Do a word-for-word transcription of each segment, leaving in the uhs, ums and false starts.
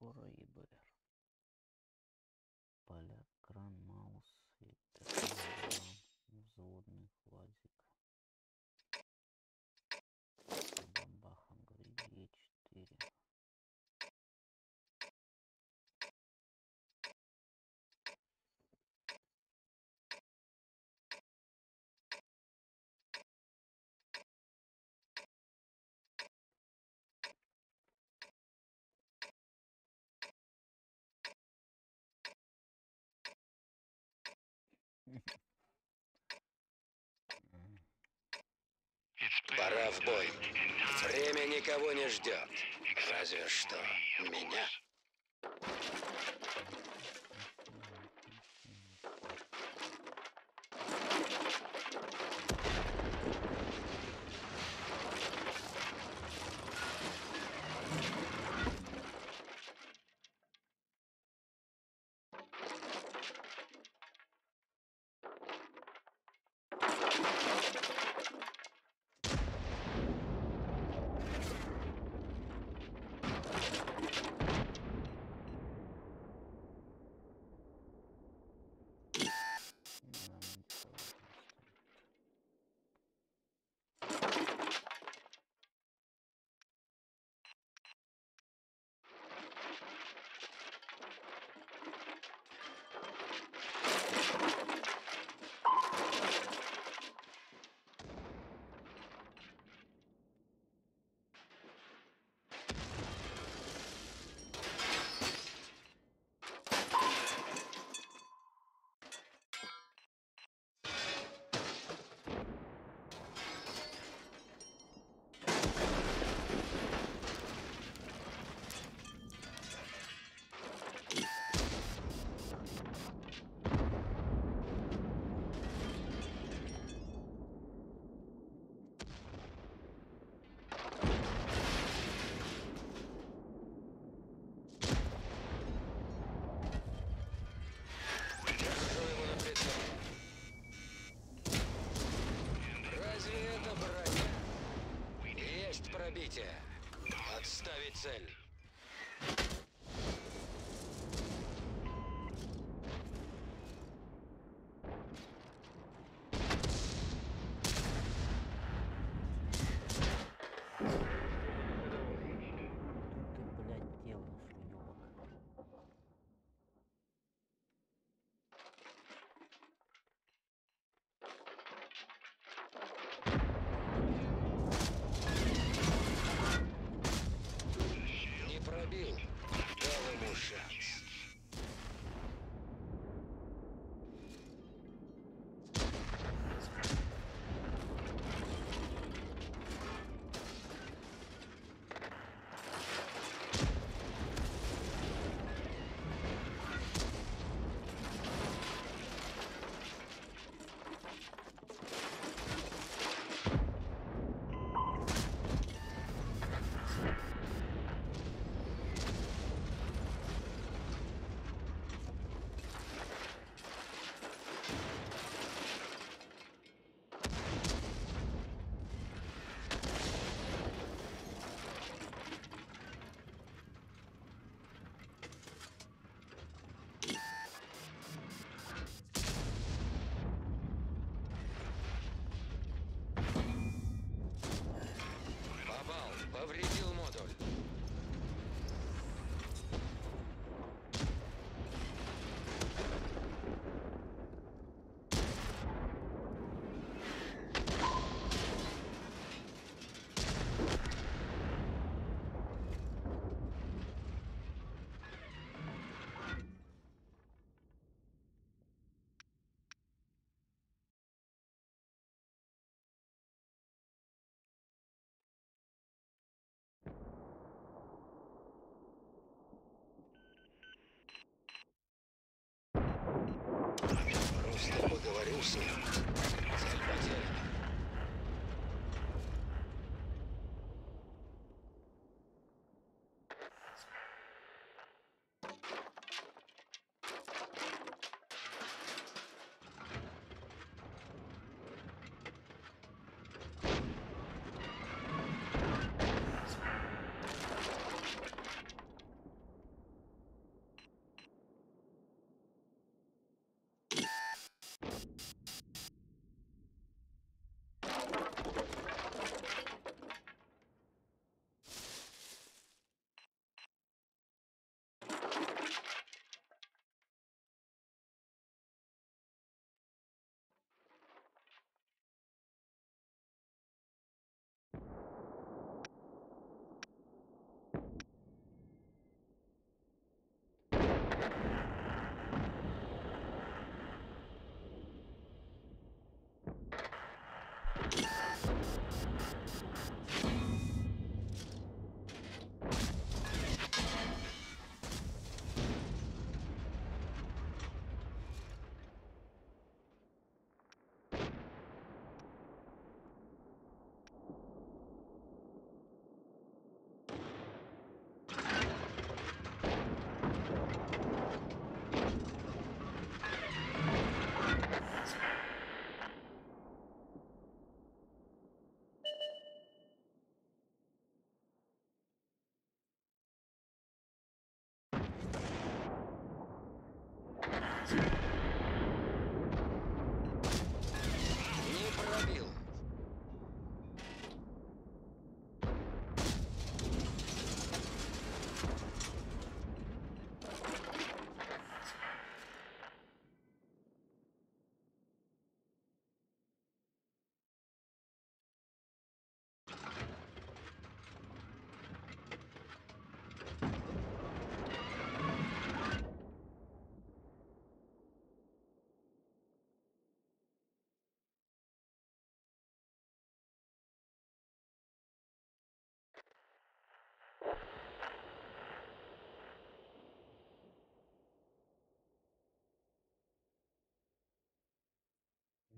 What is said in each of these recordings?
Скоро ЕБР. Поля, кран, маус и тетрадь, взводный хватик. Бамбахом гриди четыре. Пора в бой. Время никого не ждет. Разве что меня. Пробитие. Отставить цель. Повредил модуль. Просто поговорю с ним. Цель потеряна.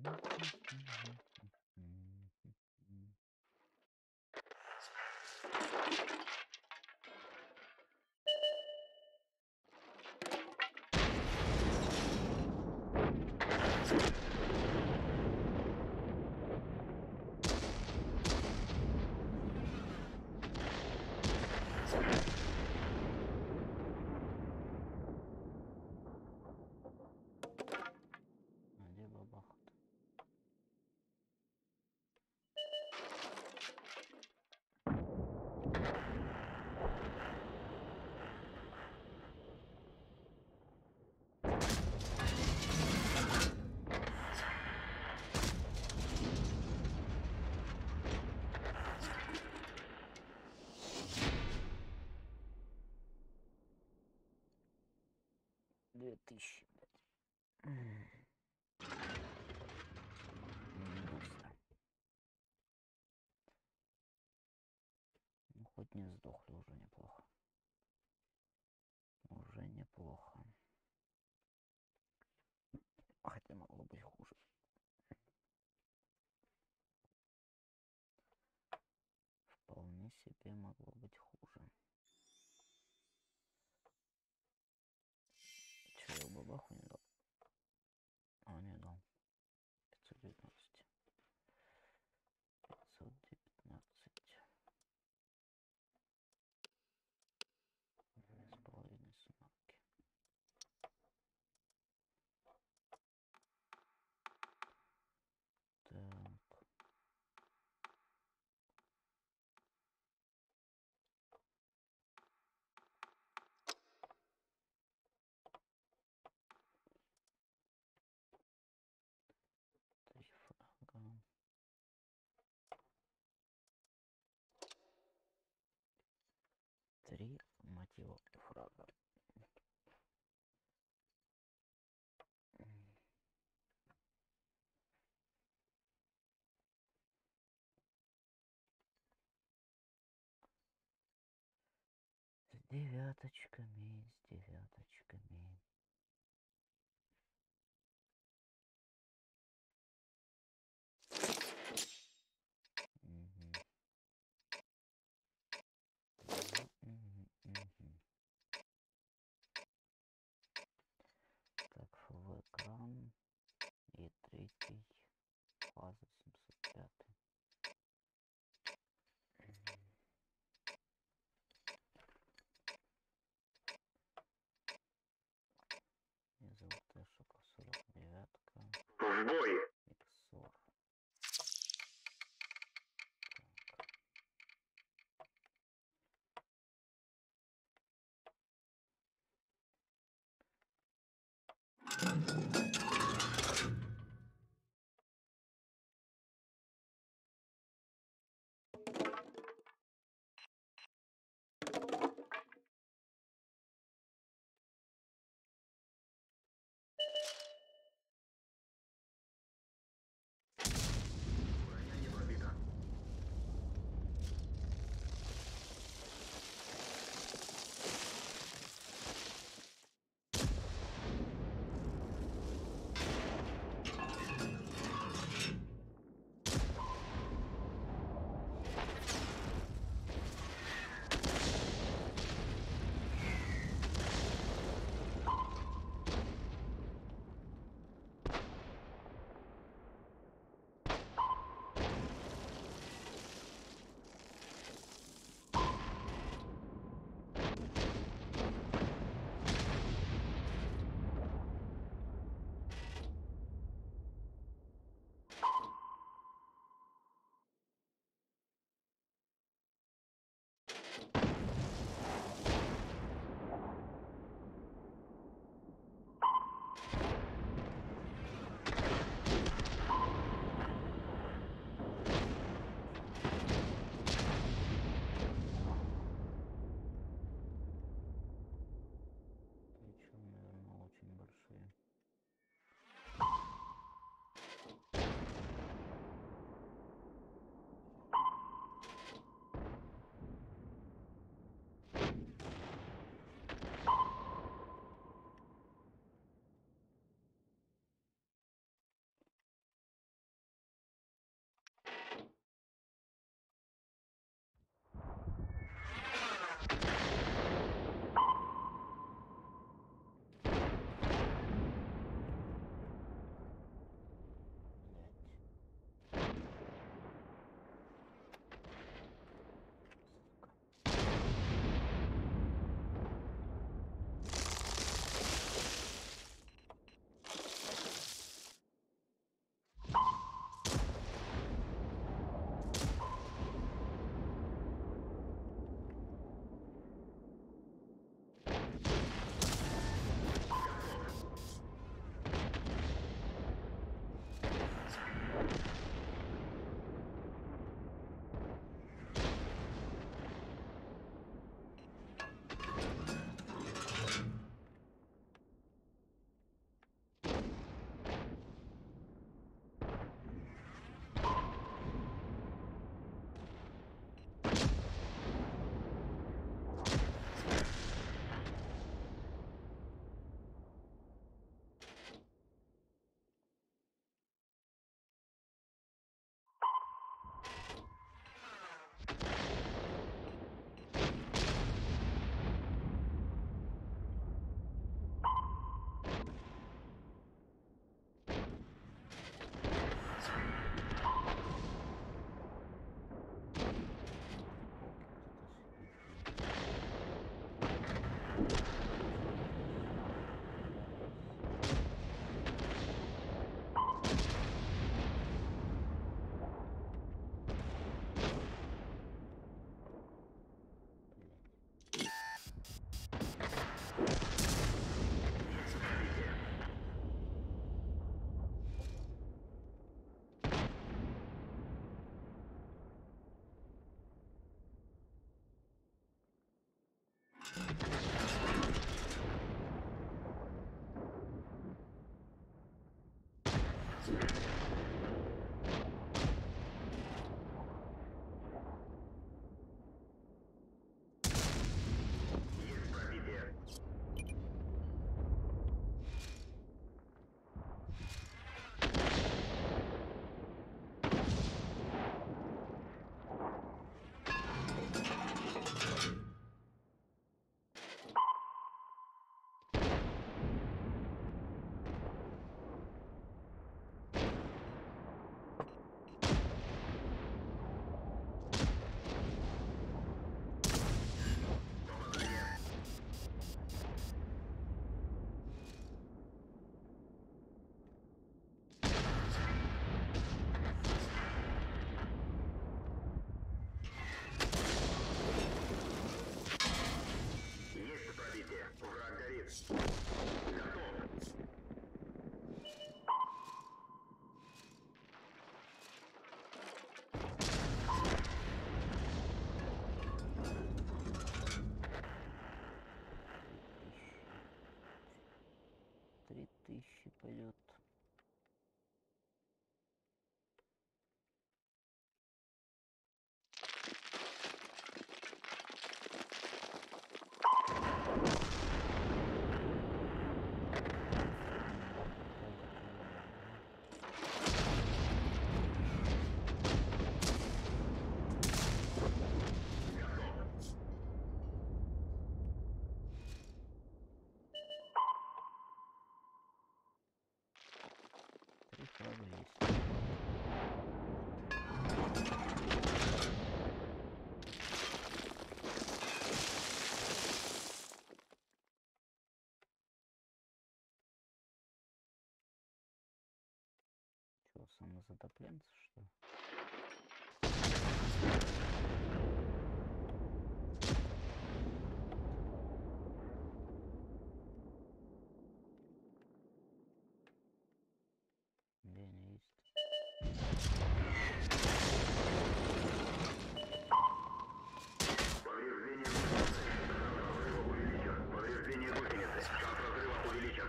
А где бабаха-то? Две тысячи, блядь. М, быстро. Ну, хоть не сдохли, уже неплохо. Уже неплохо. Хотя могло быть хуже. Вполне себе могло быть хуже. Че, я бабаху не дал? А, не дал. пятьсот девятнадцать. пятьсот девятнадцать. Две с половиной суммарки. Так. Три фрага. Три, мать его, фрага. С девяточками, с девяточками. Мгм. Мгм, мгм. Так, в экран. И третий. Фаза семьсот пять. самозатопленцы, что ли? Беня есть. Повреждение гусеницы. Шанс разрыва увеличен.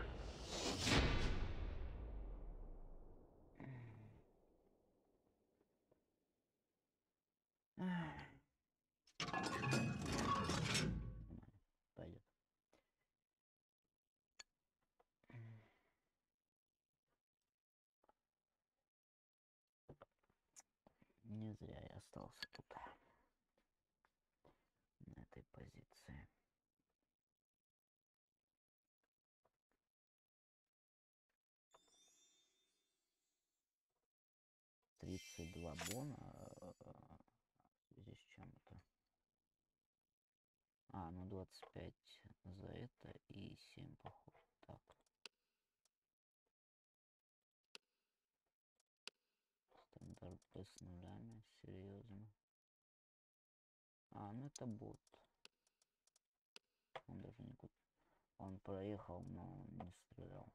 Пойдет. Не зря я остался тут, на этой позиции. тридцать два бона. В связи с чем это? А, ну двадцать пять за это и семь походу. Так. Стандарт П с нулями. Серьезно. А, ну это бот. Он даже не купил. Он проехал, но не стрелял.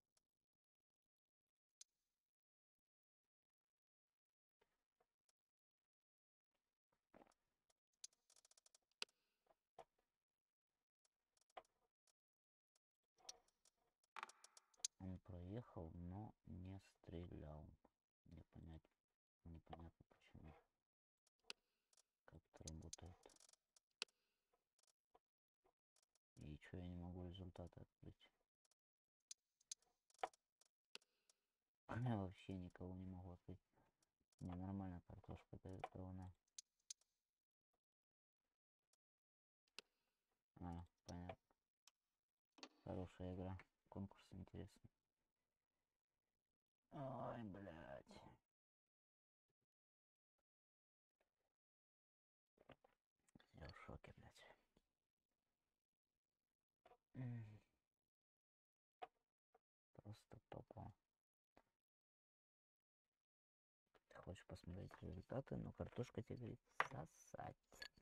Он проехал, но не стрелял. Не понять, непонятно почему. Как это работает. И что, я не могу результаты открыть? Я вообще никого не могу открыть. Не, нормально картошка дорисована. А, понятно. Хорошая игра. Конкурс интересный. Ой, блядь. Я в шоке, блядь. Просто топо. Ты хочешь посмотреть результаты, но картошка тебе говорит сосать.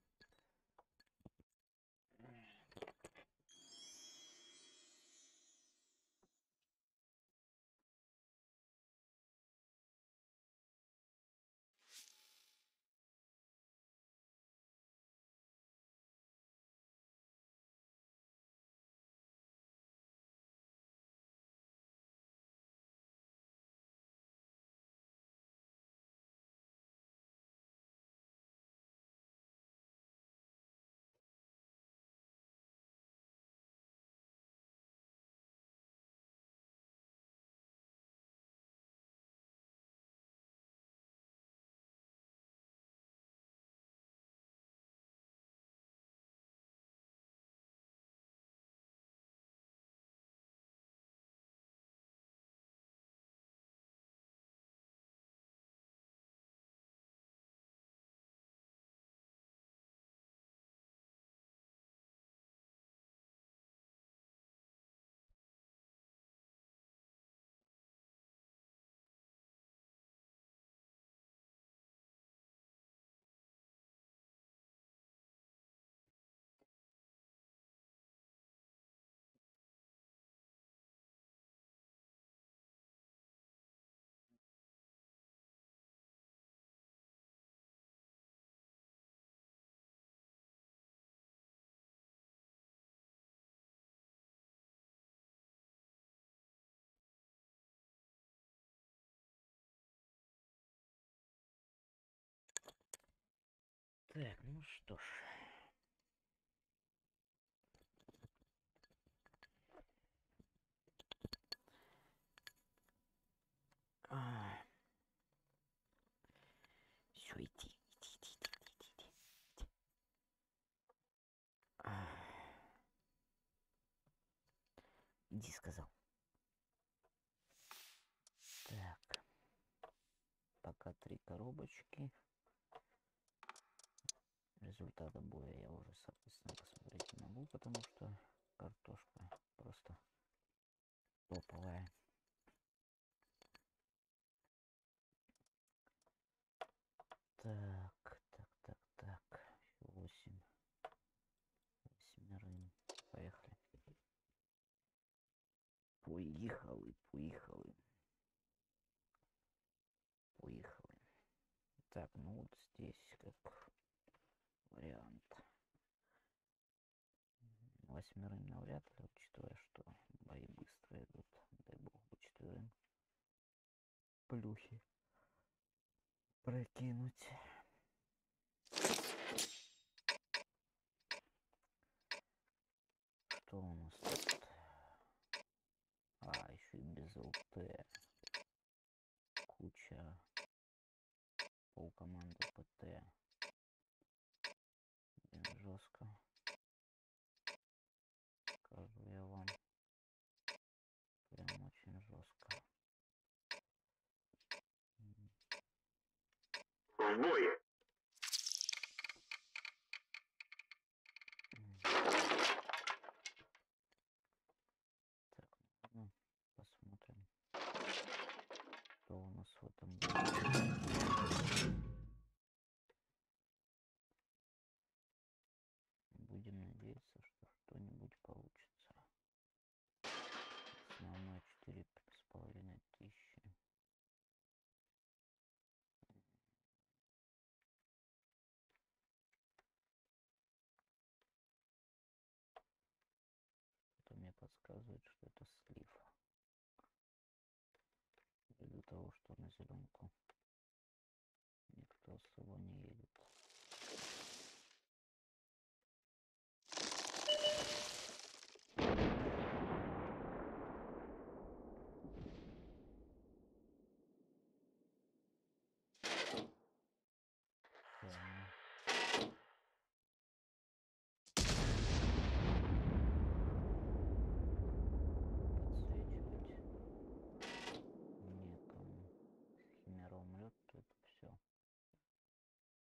Так, ну что ж. Все, иди, иди, иди, иди, иди, иди. Иди, сказал. Так. Пока три коробочки. Результата боя я уже, соответственно, посмотреть не могу, потому что картошка просто топовая. Поехали, поехали. Поехали. Так, ну вот здесь как вариант. Восьмерым навряд ли, учитывая, что бои быстро идут. Дай бог бы четверым. Плюхи прокинуть. Что у нас тут? А, еще и без ЛТ. Куча полкоманды ПТ. Блин, жестко. Скажу я вам. Прям очень жестко. В бой! Так, ну, посмотрим, что у нас в этом будет. Будем надеяться, что что-нибудь получится. Основное четыре с половиной тысячи. Это мне подсказывает, что это слив. Из-за того, что на зеленку никто особо не едет. Подсвечивать некому. Химера умрет, то это все.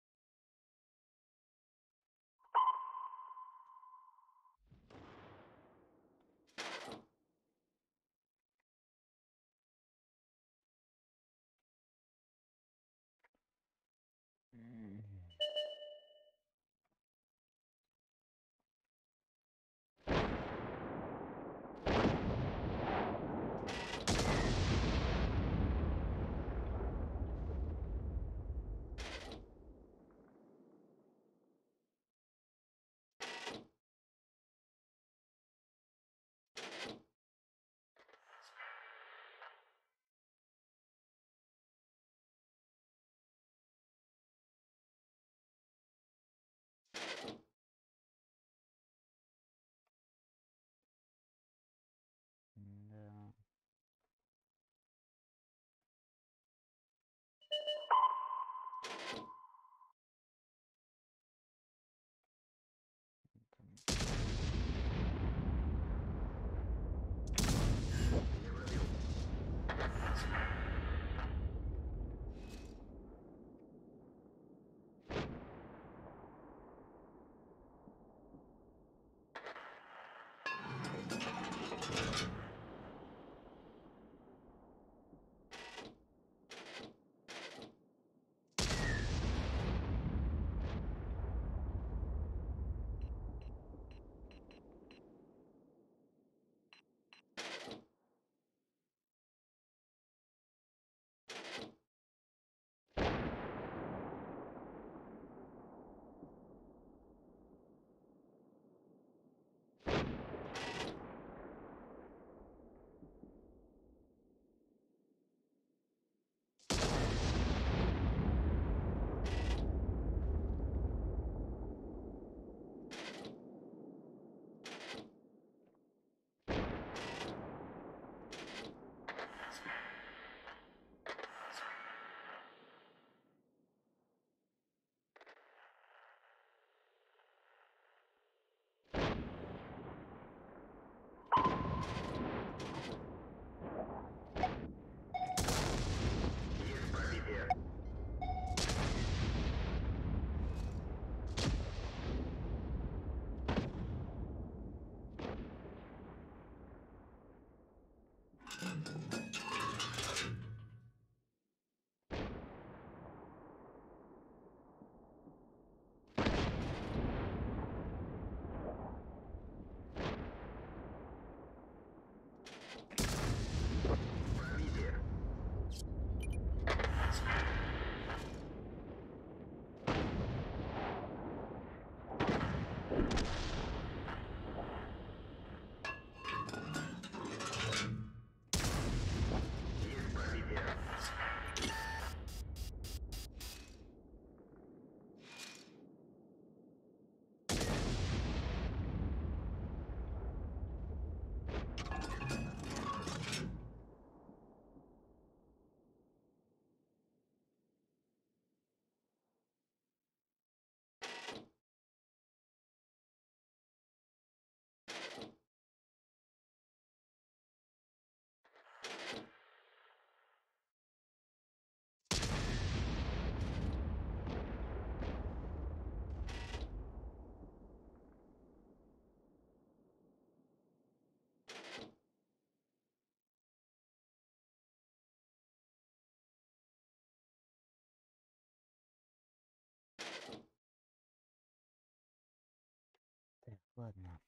Ладно.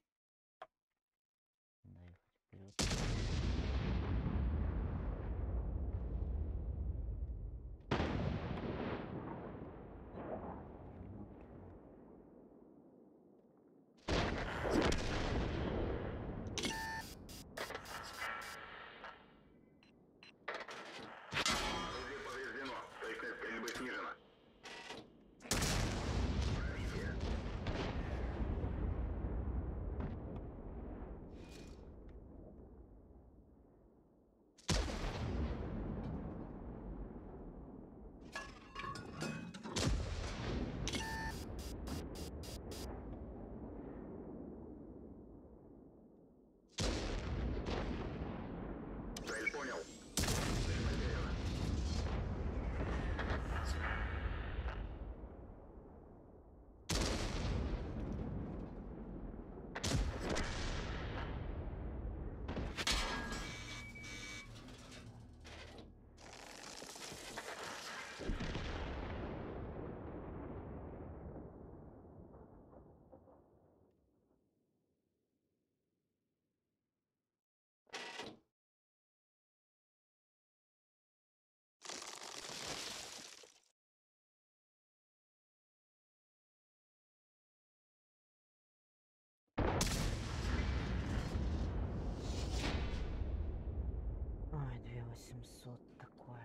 Доехать вперед. Орудие повреждено. Точность стрельбы снижена. Пробитие. Цель понял. Цель потеряна. Ой, две восемьсот такое.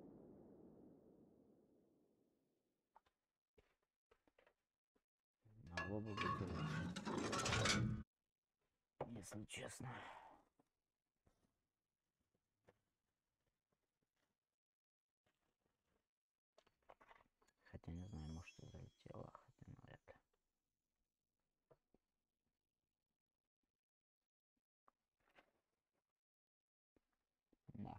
Могло бы быть и лучше. Если честно. Хотя не знаю, может и залетело, хотя навряд ли. Да.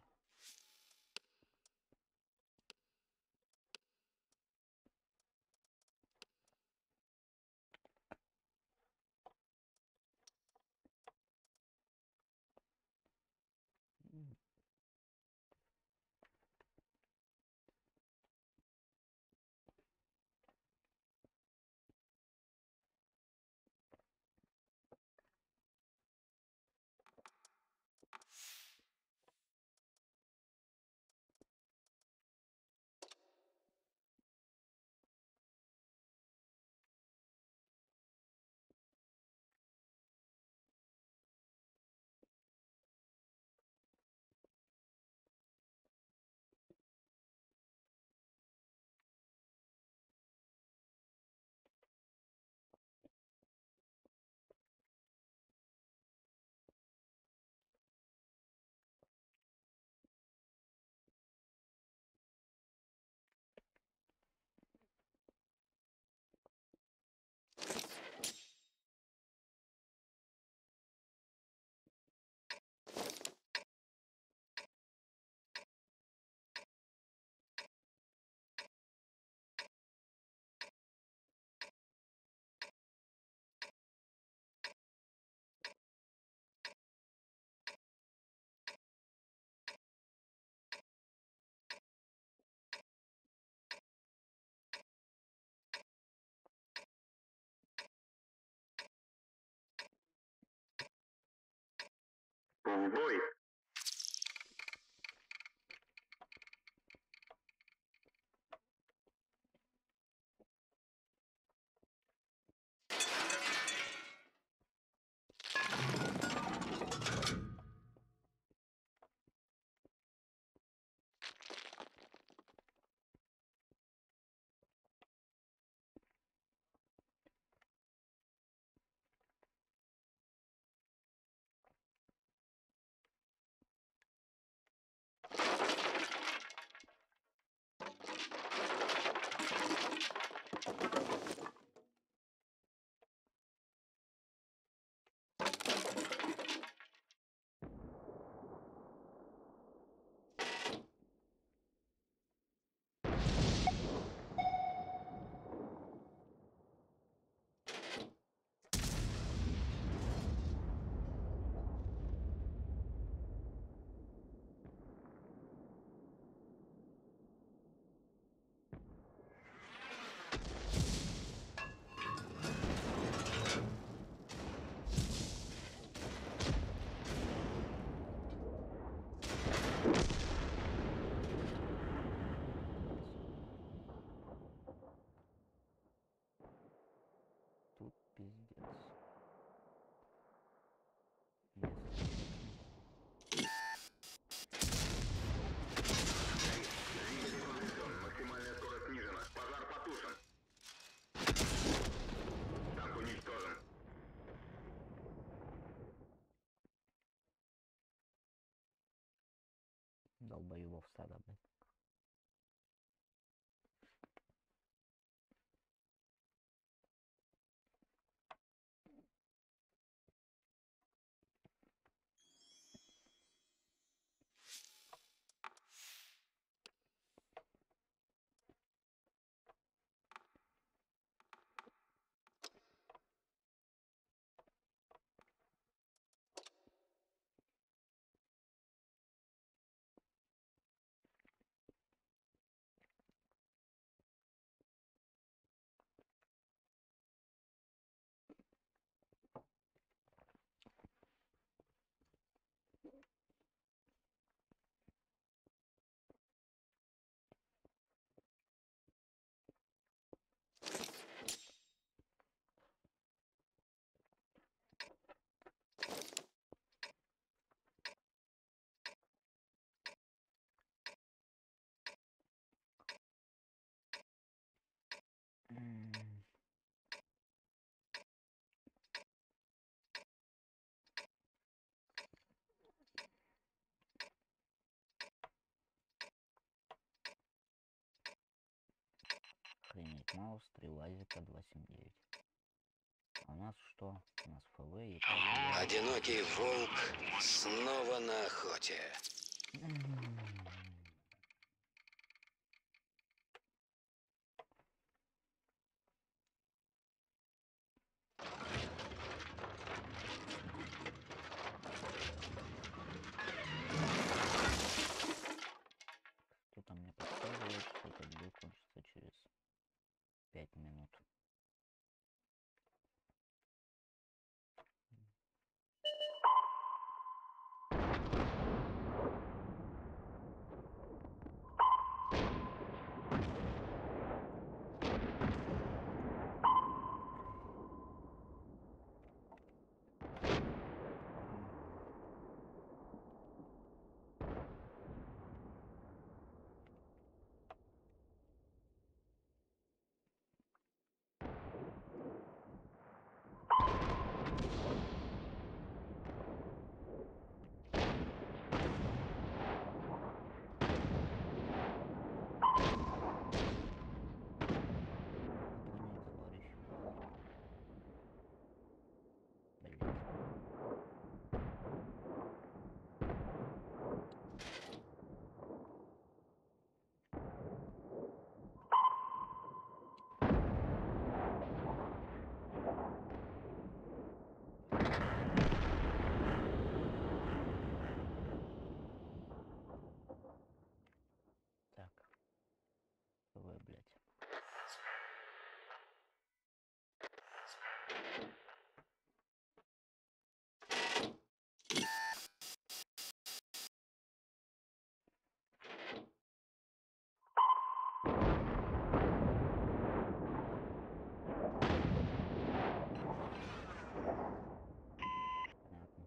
М. В бой. долбоёбов стада, блядь. М. Охренеть, маус, три лазика, два семь девять. А у нас что? У нас ФВ и... Одинокий волк снова на охоте. Кто-то мне подсказывает, что этот бой кончится через пять минут. Так. ФВ, блядь. Понятно.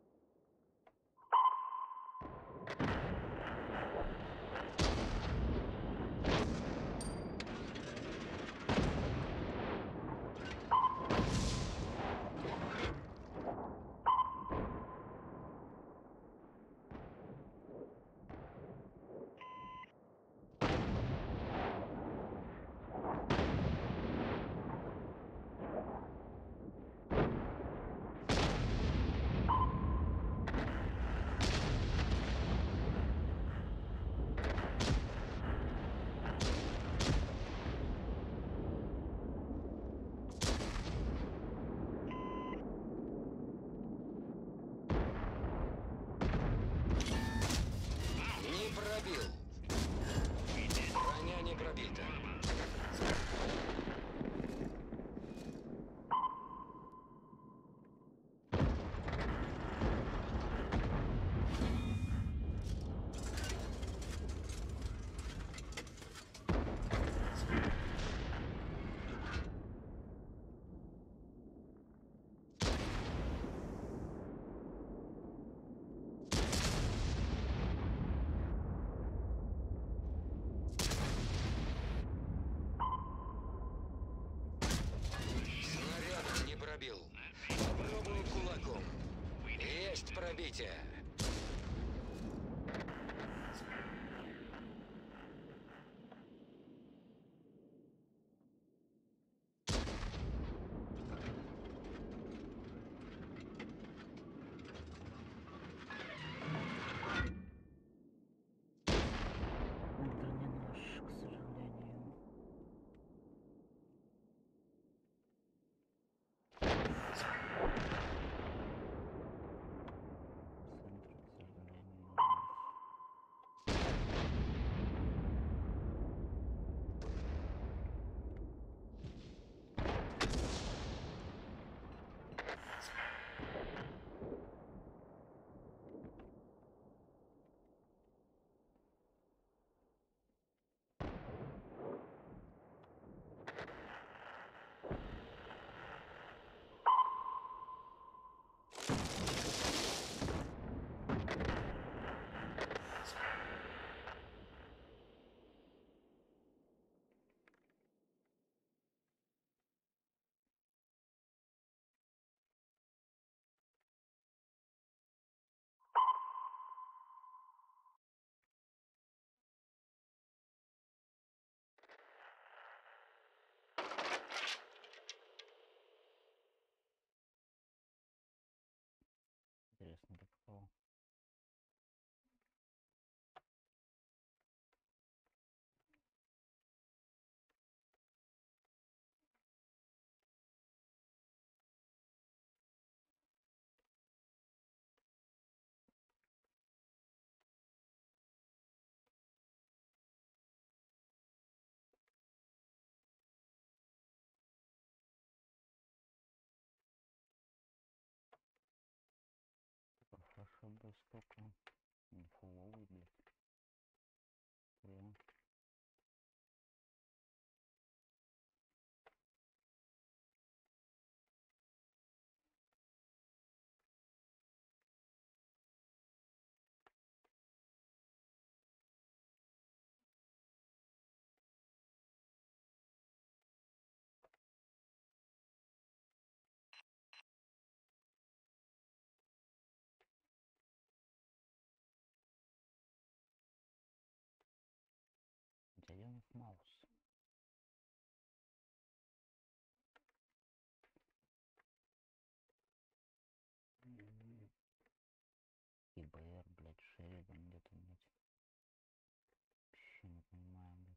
Не пробил. Броня не пробита. Снаряд не пробил. Попробую кулаком. Есть пробитие. интересно прикол. Хорошо бы столько. Фуловый, блядь. Прям. Зеленый маус. ИБР, блядь, Шеридан где-то, блядь. Вообще не понимаю, блядь.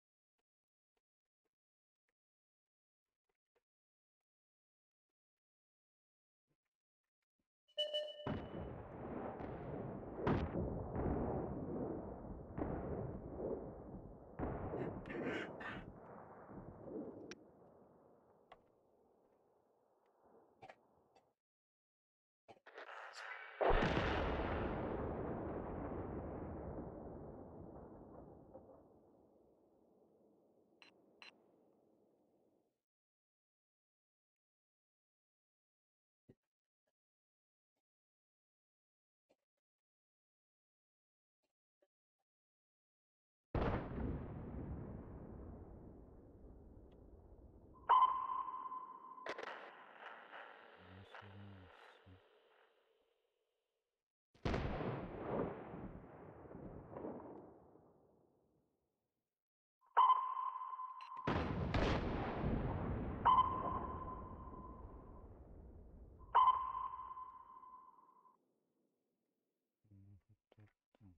Не сомневаюсь. Ну, вот это.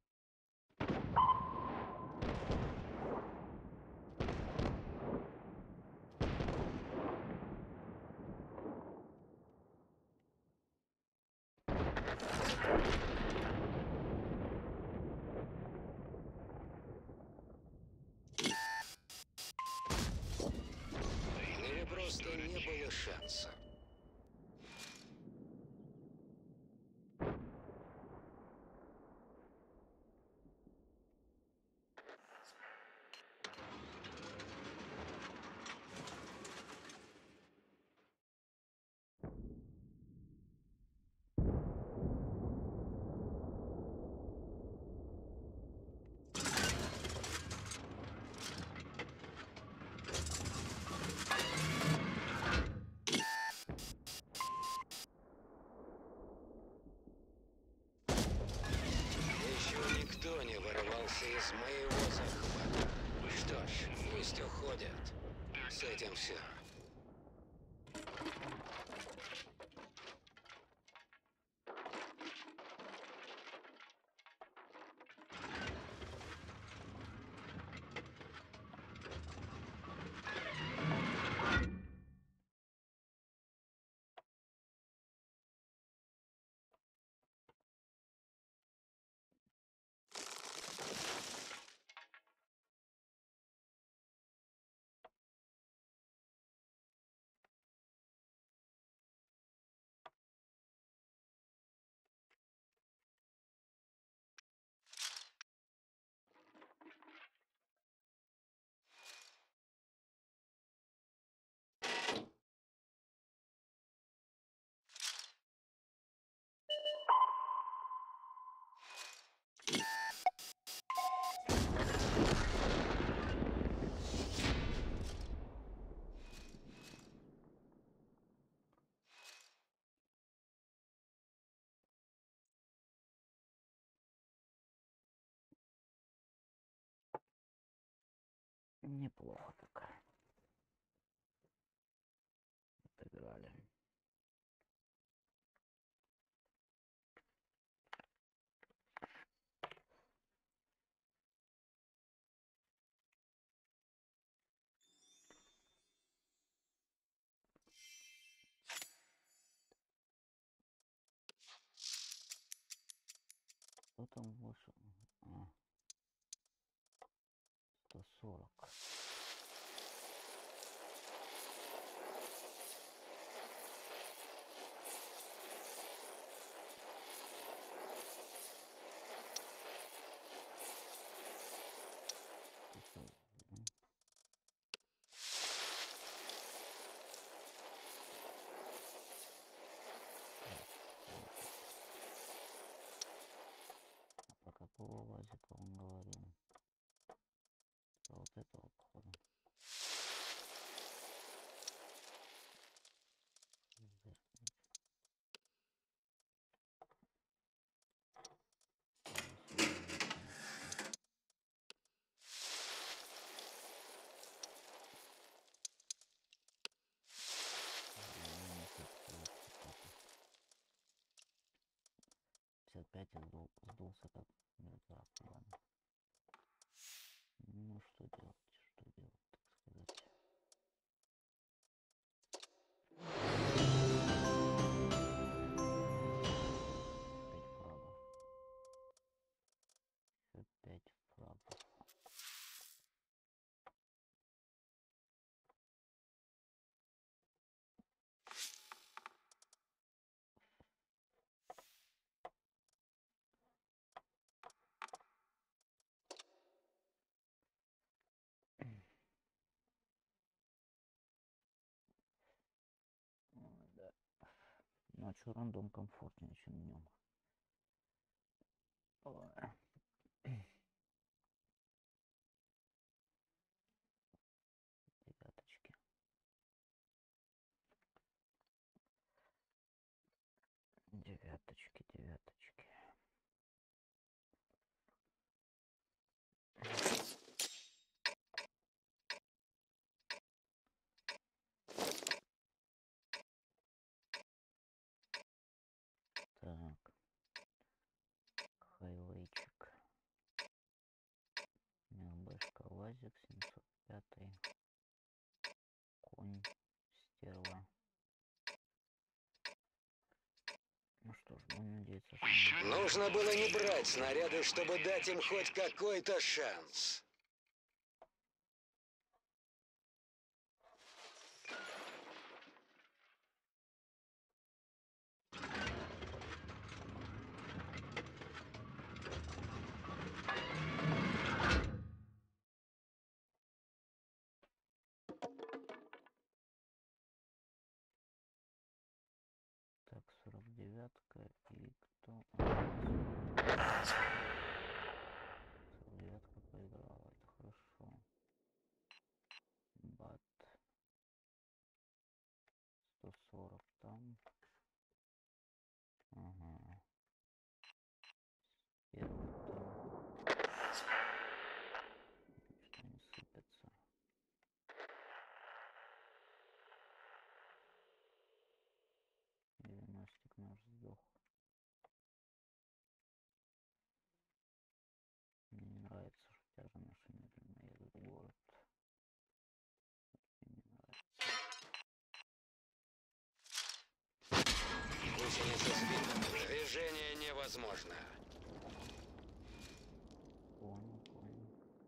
Или просто не было шанса. Еще никто не вырвался из моего захвата. Что ж, пусть уходят. С этим все. Неплохо так. Отыграли. Что там больше? А, сто сорок. Про какого УАЗика он говорил? Про вот этого походу. пятьдесят пять сдул, сдулся как мертвяк, ладно. Ну что делать, что делать, так сказать. Пять фрагов. Еще пять фрагов. Ой, да. Ночью рандом комфортнее, чем днем. Ой. Девяточки. Девяточки, девяточки. Так. Хайвейчик. МЛБшка УАЗик семьсот пятый. Конь. Стерва. Ну что ж, будем надеяться, что... Нужно было не брать снаряды, чтобы дать им хоть какой-то шанс. Так, сорок девятка и кто? сорок девятка поиграла, это хорошо. Бат. сто сорок там. Ага. Первый там. Что не сыпется. девяностик наш сдох. Мне не нравится, что тяжи наши медленно едут в город. Мне не нравится. Гусеница сбита. Движение невозможно. Понял, понял.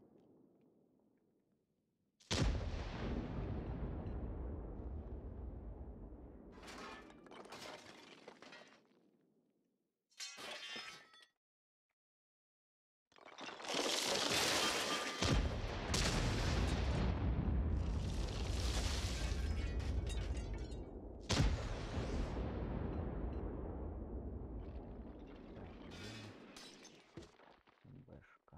Бэшка.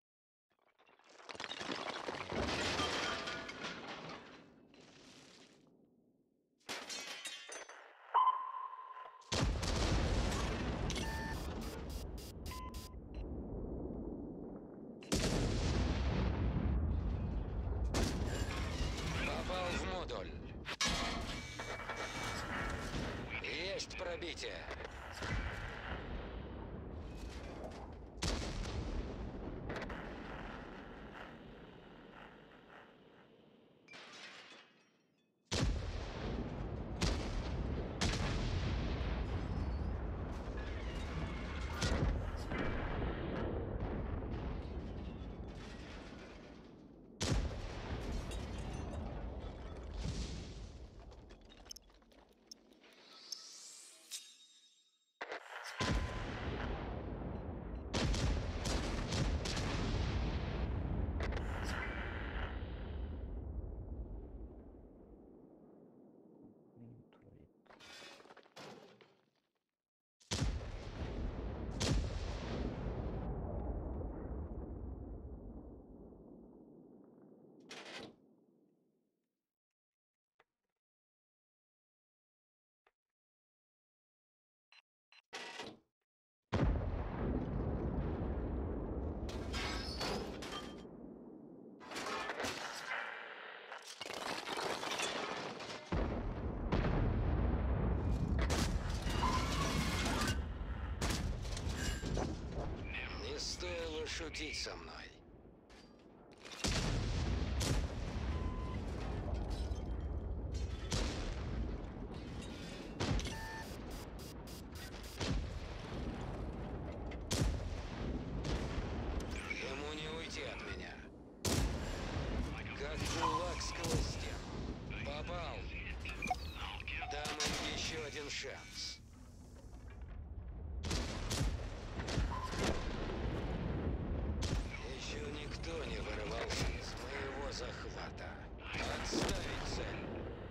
Попал в модуль. Есть пробитие. шутить со мной. Ему не уйти от меня. Как кулак сквозь стену. Попал. Дам им еще один шанс. Еще никто не вырывался из моего захвата. Отставить цель.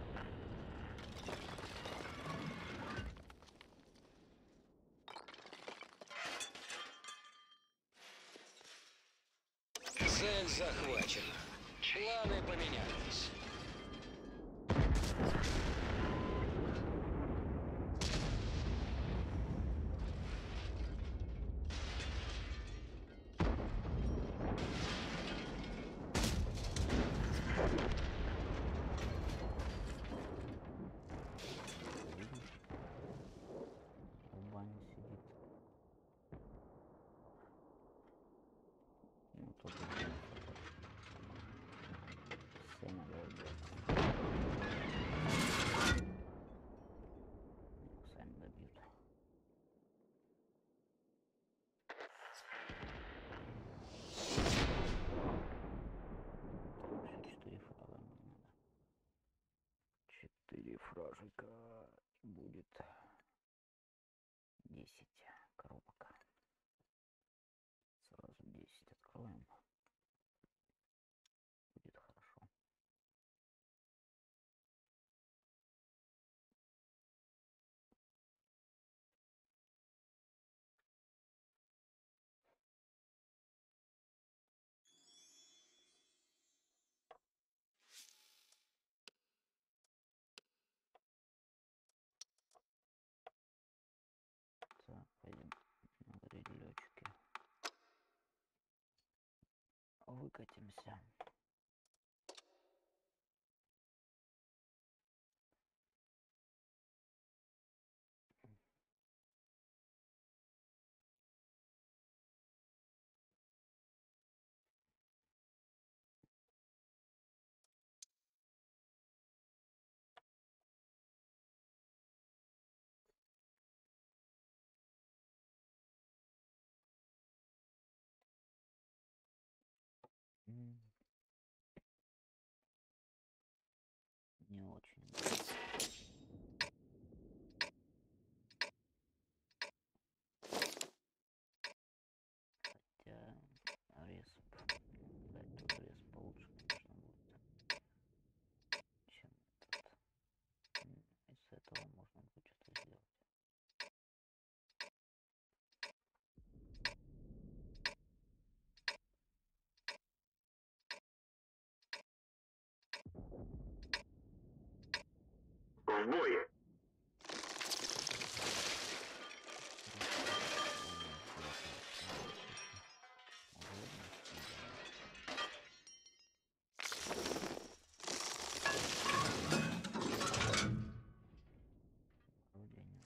Цель захвачена. Планы поменялись. Видишь? В бане сидит. Ну тут и сцена голубая. Сами добьют. Еще четыре фраза нам надо. Четыре фражика будет десять коробок. Сразу десять откроем. Будет хорошо. Так, пойдем на грилечке. Выкатимся. М, Не очень. Хотя респ. Дать тут респ получше, конечно, будет, чем этот. М, Из этого можно будет что-то сделать. В бой! Вроде нет.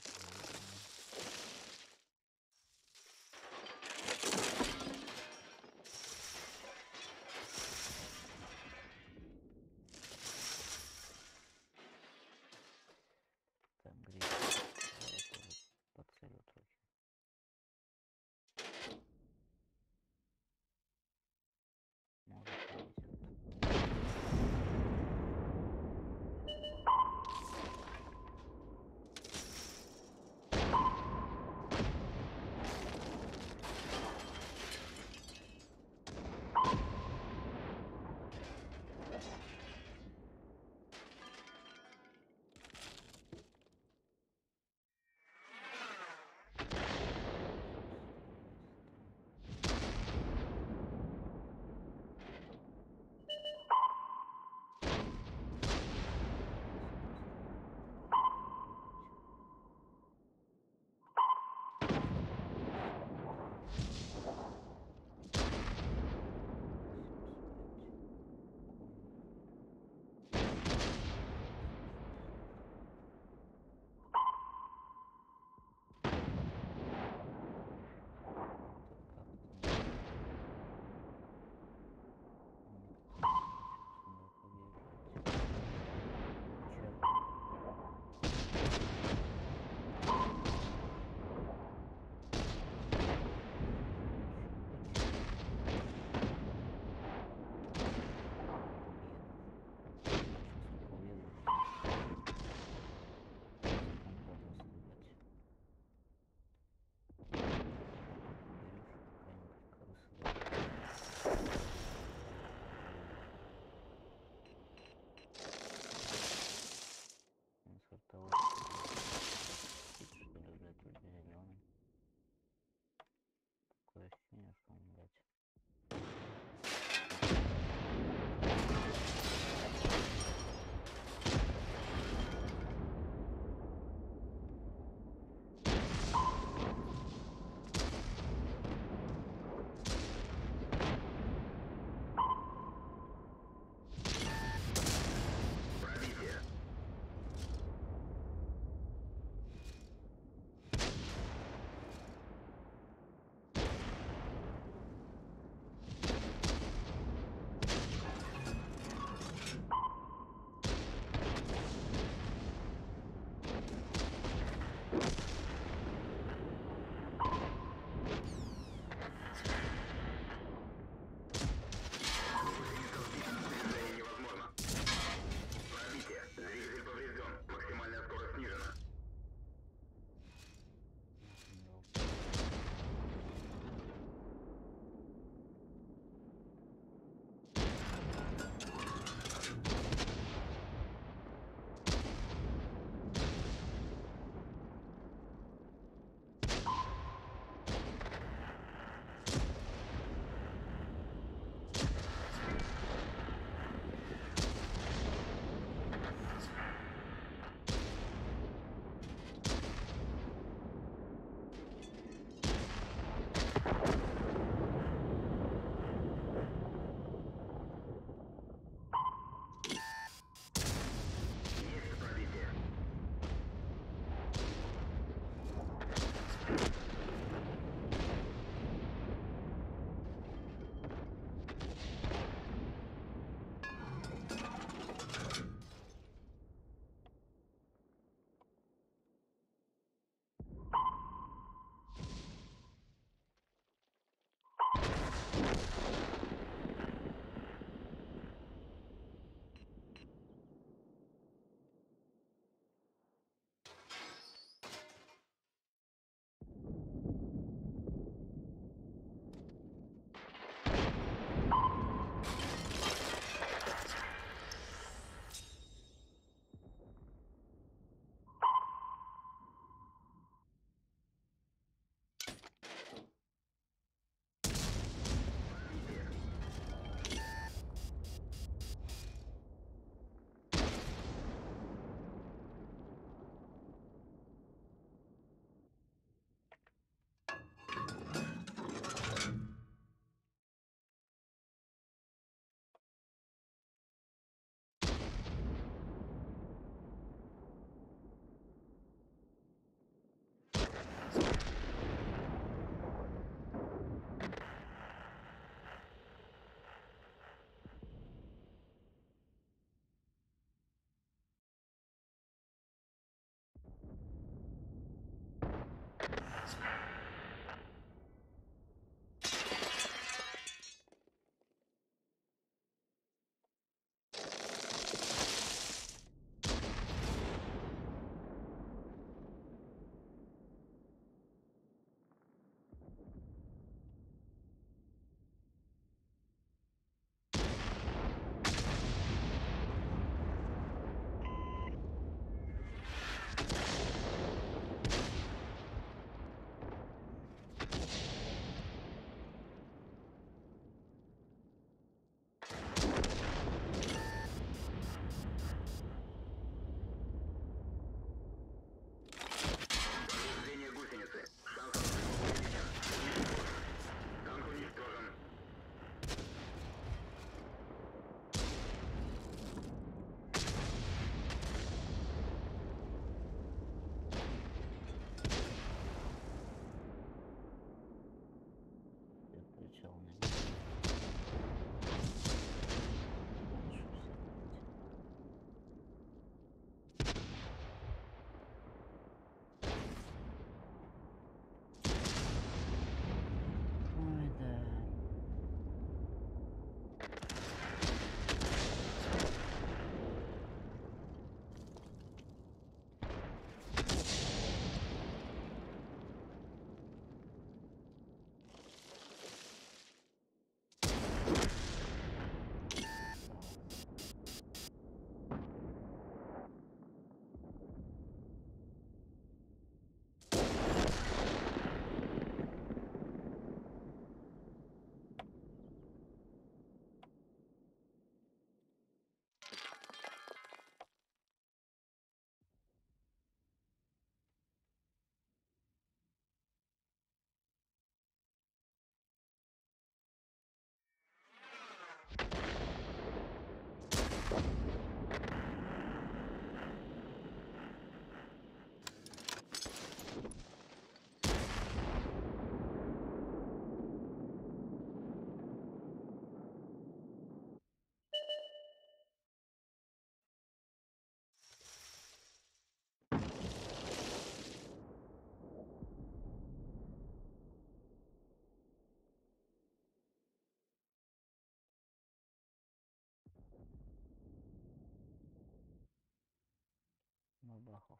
бабахов.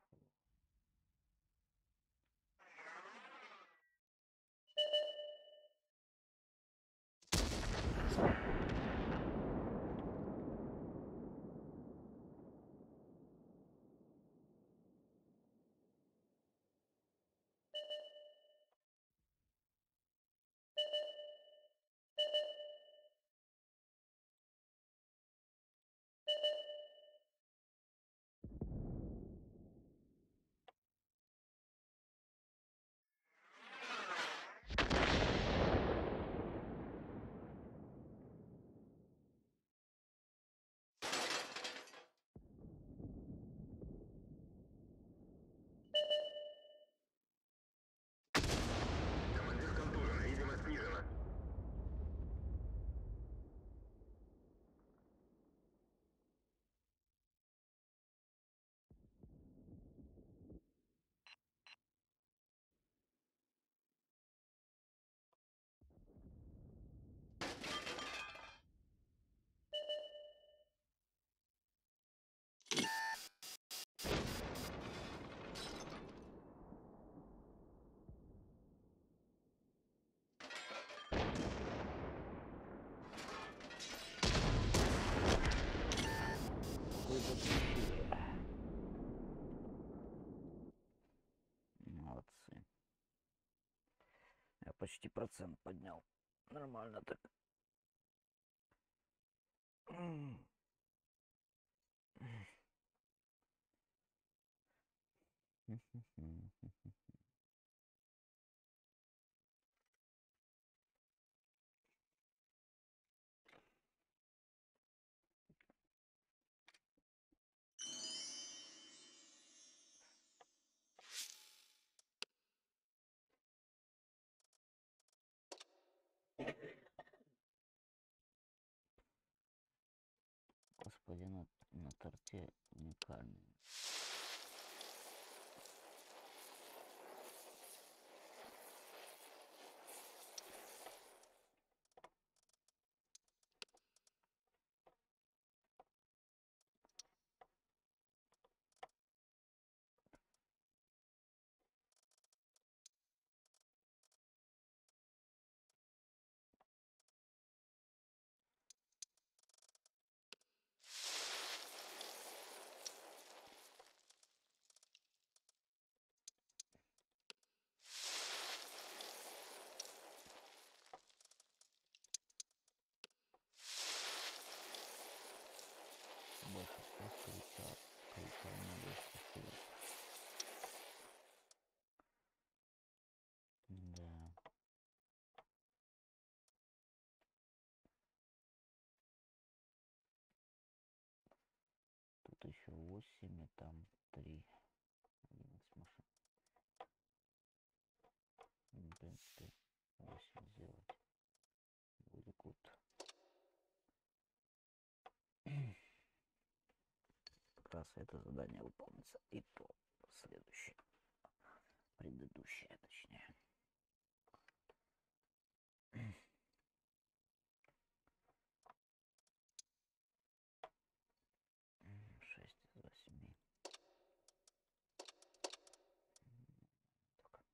Командир контужен, видимость снижена. Вы затащили. Молодцы. Я почти процент поднял. Нормально так. Господи, на, на торте уникальный. Больше всего кричат, кричал на двести сорок. Да. Тут еще восемь и там три. одиннадцать машин. В принципе, восемь сделать будет гуд. Как раз это задание выполнится. И то следующее. Предыдущее, точнее. шесть из восьми. Так.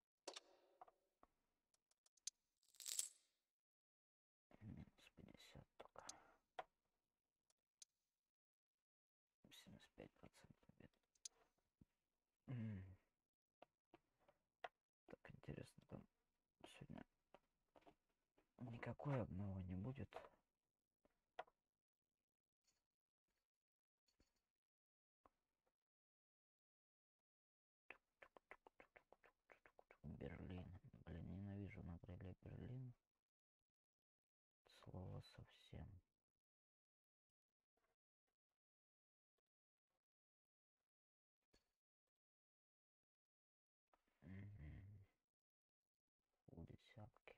Минус пятьдесят только. семьдесят пять процентов бед. Так интересно, там сегодня никакой обновы не будет. Берлин. Блин, ненавижу на крыле Берлин. Слово совсем. Угу. У десятки.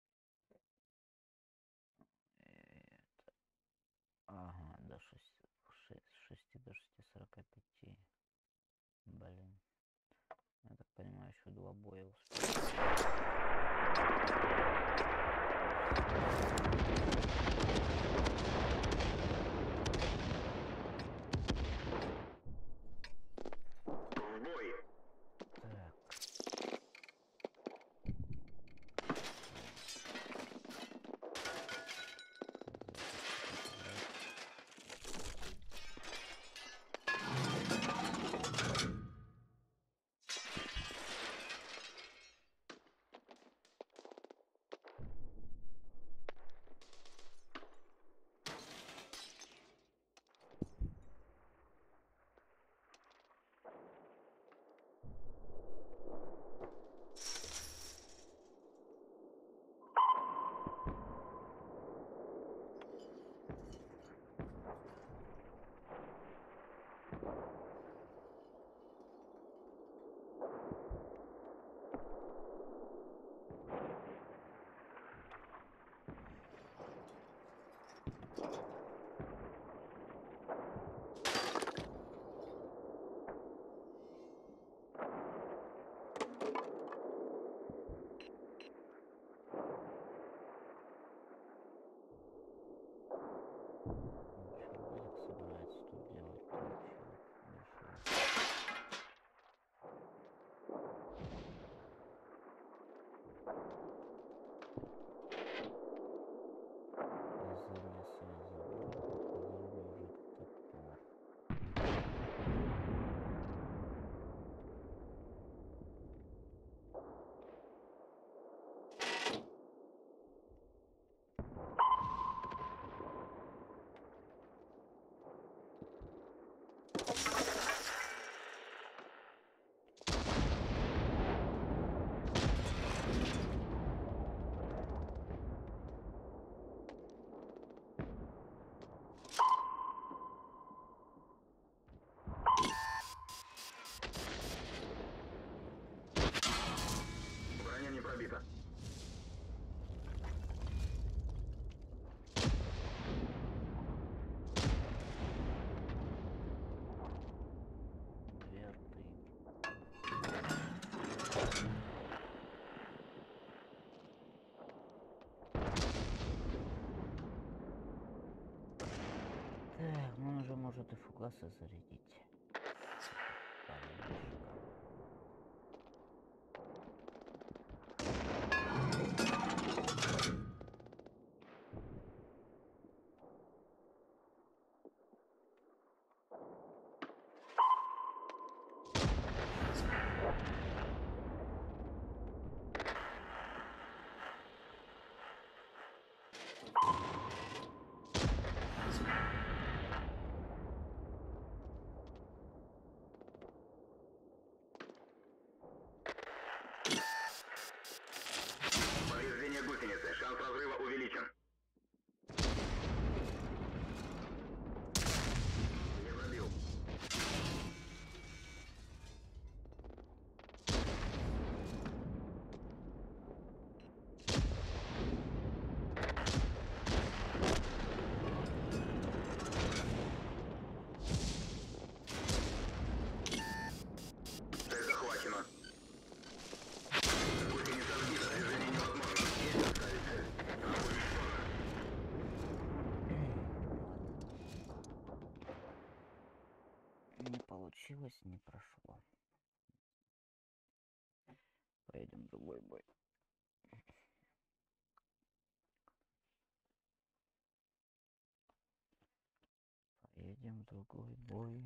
Это... Ага, до шести, шести до шести сорока пяти. Блин. Я так понимаю, еще два боя успел. пробито. Четвертый. Так, ну он уже может и фугасы зарядить. Полнышко. Повреждение гусеницы. Шанс разрыва увеличен. Не пробил. Цель захвачена. Гусеница сбита. Движение невозможно. Есть оставить цель. Враг уничтожен. Не получилось, не прошло. Поедем в другой бой. Поедем в другой бой.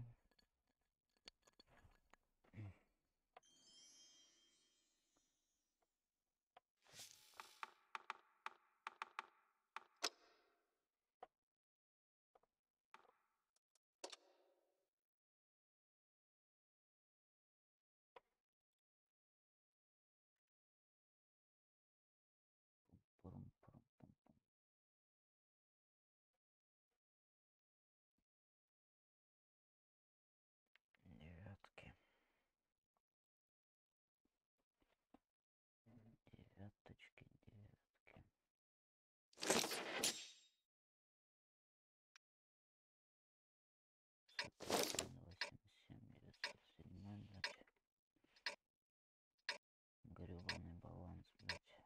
Пурум-пурум-пум. Девятки. Девяточки, девятки. восемьдесят семь, девятьсот семь, блядь. Гребаный баланс, блядь.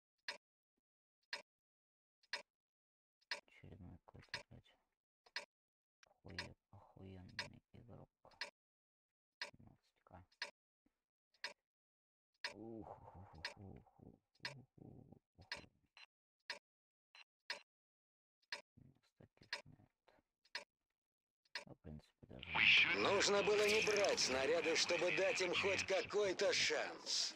Очередной какой-то, блядь. Охуе... Охуенный игрок. семнадцать ка. Ух-ху-ху-ху-ху-ху-ху. У нас таких нет. Ну, в принципе, даже не было. Нужно было не брать снаряды, чтобы дать им хоть какой-то шанс.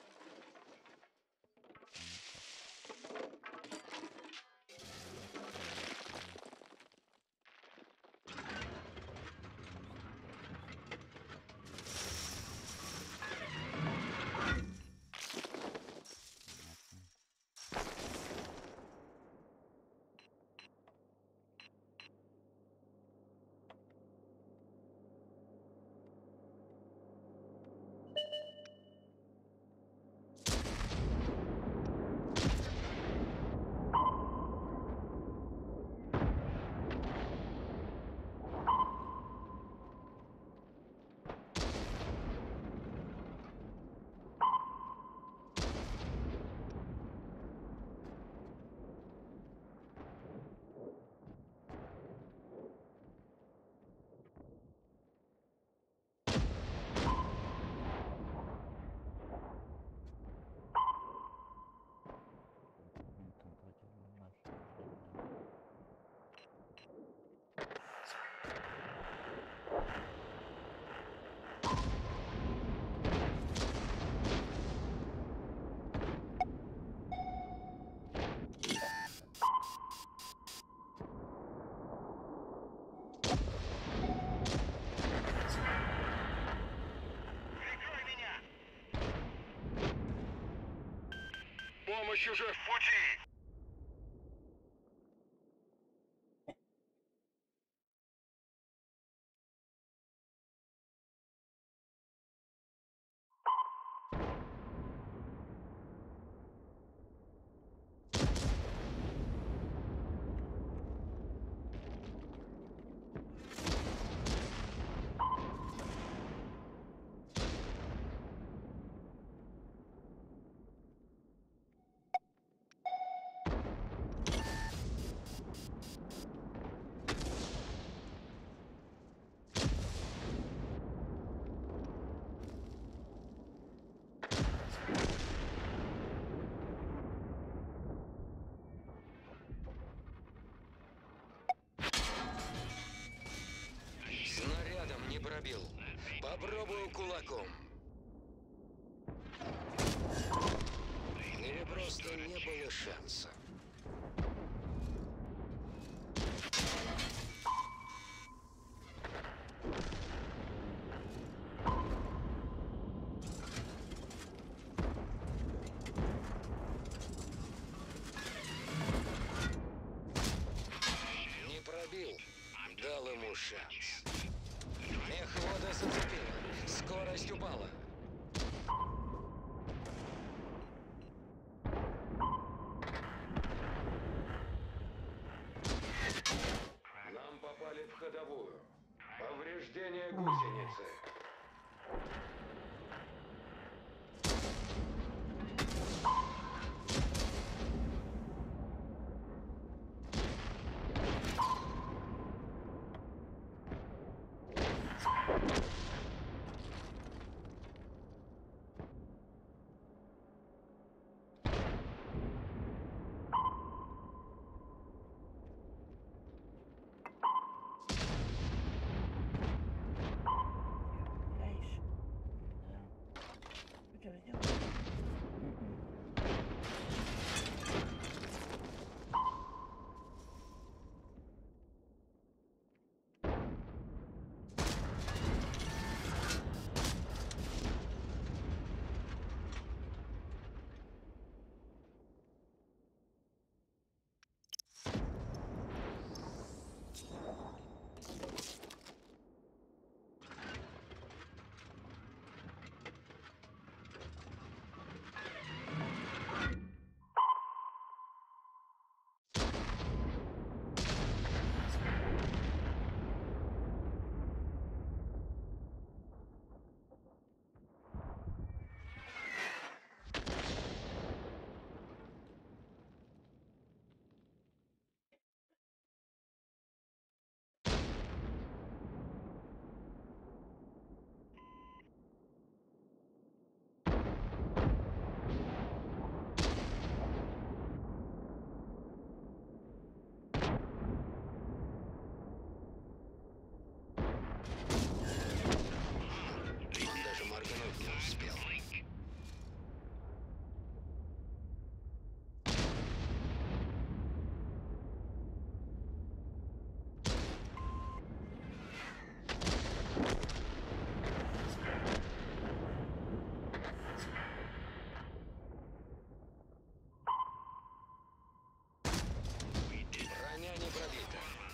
Он там против монахи, блядь. Помощь уже в пути! меня не было шанса. Не пробил, дал ему шанс. Мехвода зацепил, скорость упала. Нам попали в ходовую. Повреждение гусеницы. Дальше. Да. Ну что, сделал? Даже моргнуть не успел. Броня не пробита.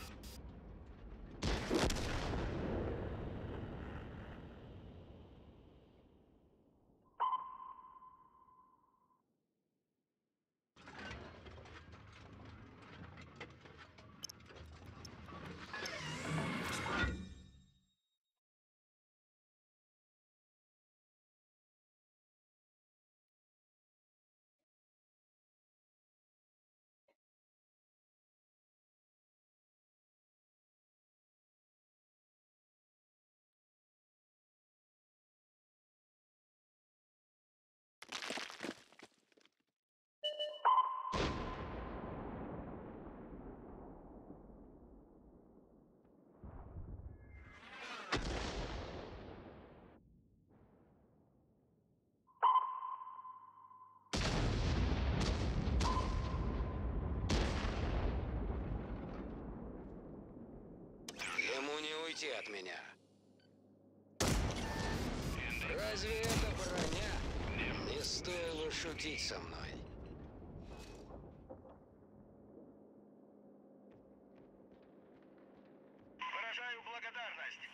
Ему не уйти от меня. Разве это броня? Не стоило шутить со мной. Выражаю благодарность.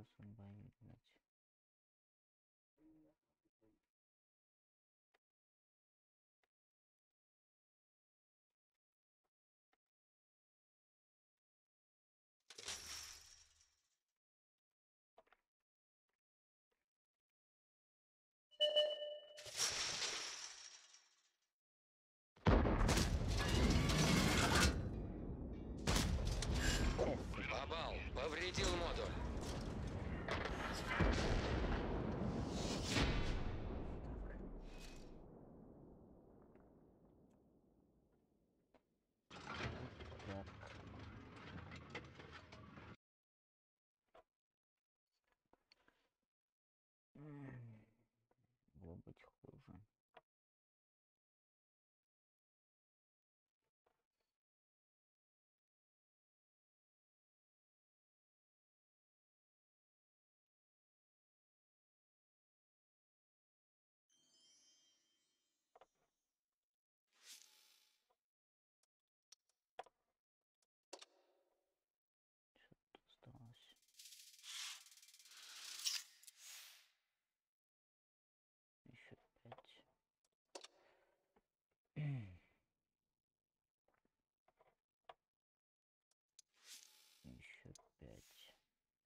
должен выиграть. Попал. Повредил модуль. Так. М, Могло быть хуже. Что осталось? Еще пять. Еще пять.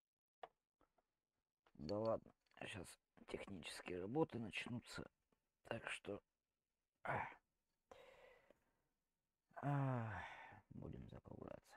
Да ладно, сейчас технические работы начнутся, так что ах, ах, будем закругляться.